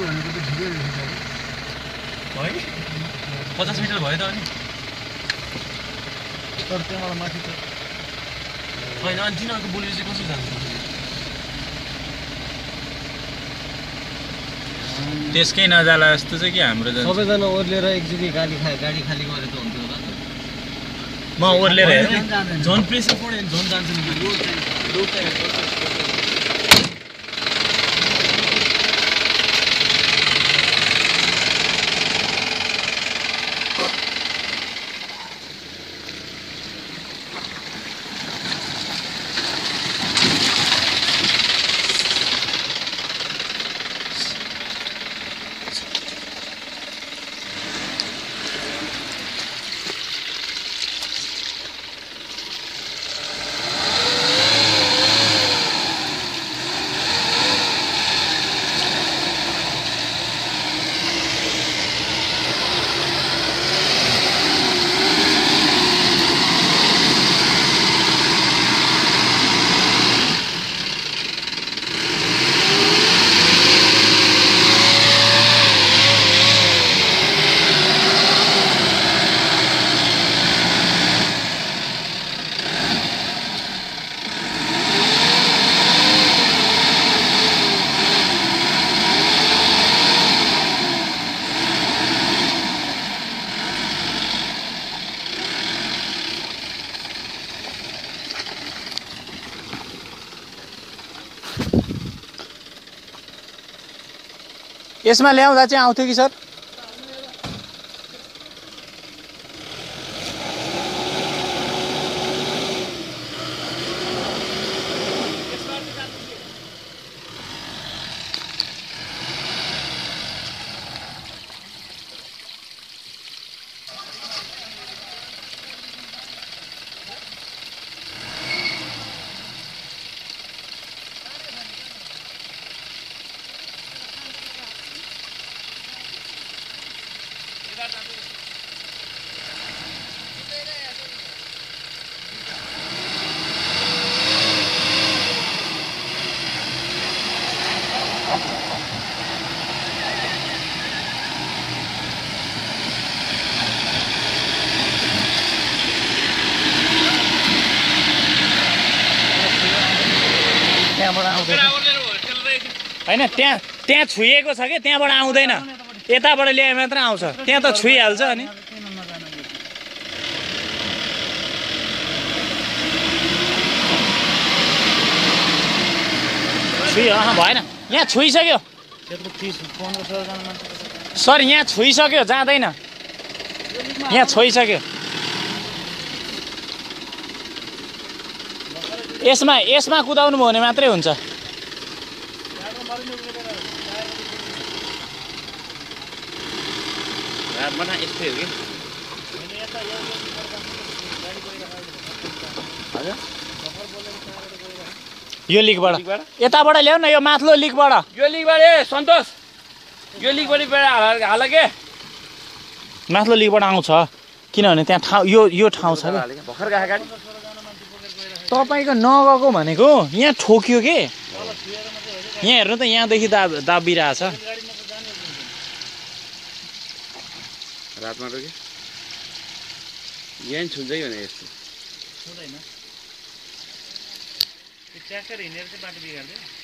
होइन 50 मिटर भयो त अनि तर त्यहाँबाट माथि त होइन अनि तिनीहरूको बोली चाहिँ कसरी जान्छ त्यसकै नजाला जस्तो चाहिँ कि हाम्रो जान्छ सबैजना ओर्लेर एकचोटि गाडी खाली गरे त हुन्थ्यो होला म ओर्लेर झन् प्रेसर पढ्यो भने झन् जान्छ नि यसमा ल्याउँदा चाहिँ आउँथ्यो कि सर होइन त्यहाँ छुइएको छ कि त्यहाँबाट आउँदैन यताबाट ल्याए मात्र आउँछ त्यहाँ त छुइहाल्छ अनि भएन यहाँ छुइसक्यो सर यहाँ छुइसक्यो जाँदैन यहाँ छोइसक्यो यसमा कुदाउनु भयो भने मात्रै हुन्छ यस्तै हो कि यो लिकबाट यताबाट ल्याउ न यो माथिल्लो लिकबाट यो लिकबाट ए सन्तोष यो लिकबाट हाल के माथिल्लो लिकबाट आउँछ किनभने त्यहाँ ठाउँ यो ठाउँ छ भर्खर गएको गाडी तपाईँको नगएको भनेको यहाँ ठोक्यो के यहाँ हेर्नु त यहाँदेखि दाबिरहेछ रातमा त के यहाँ छुन्छ कि भने यस्तो छुँदैन ट्र्याक्टर हिँडेर चाहिँ बाटो बिगार्दै